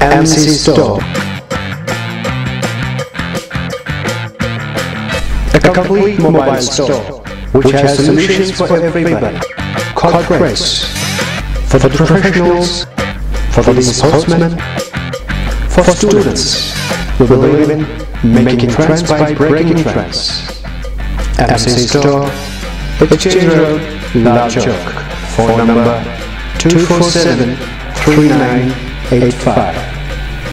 MC Store. A complete mobile store which has solutions for everybody. Corporates, for the professionals, for the sportsmen, for students who believe in making trends by breaking trends. MC Store, Exchange Road, Larchok. Phone number 247-3985.